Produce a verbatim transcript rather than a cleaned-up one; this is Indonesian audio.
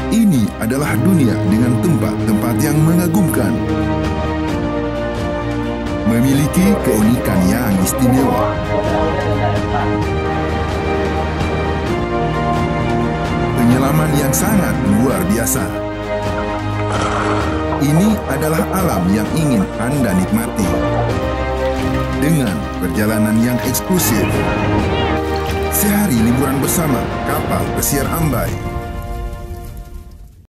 Ini adalah dunia dengan tempat-tempat yang mengagumkan, memiliki keunikan yang istimewa. Penyelaman yang sangat luar biasa. Ini adalah alam yang ingin Anda nikmati dengan perjalanan yang eksklusif. Sehari liburan bersama kapal pesiar Ambai.